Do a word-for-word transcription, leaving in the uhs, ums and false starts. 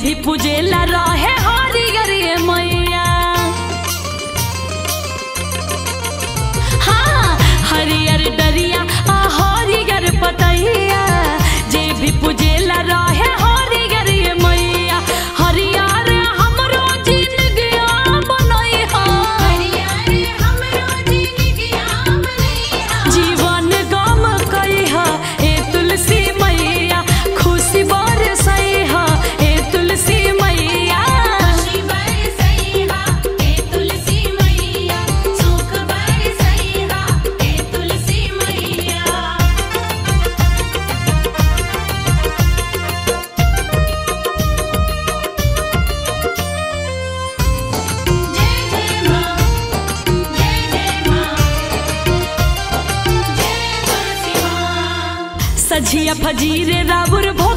भी पूजेला रहे हरियर मैया। हाँ हरियर डरिया आ हरियर पतैया, जे भी पूजेला रहे हरियर मैया। हरियर हमरो जिंदगिया बनैहा, हरियर हमरो जिंदगिया बनैहा। जीवन गम कइहा ए तुलसी मैया, खुशी बरसैहा ए तुलसी मैया। खुशी बरसैहा ए तुलसी मैया, सुख बरसैहा ए तुलसी मैया। सझिया फजीरे राबुर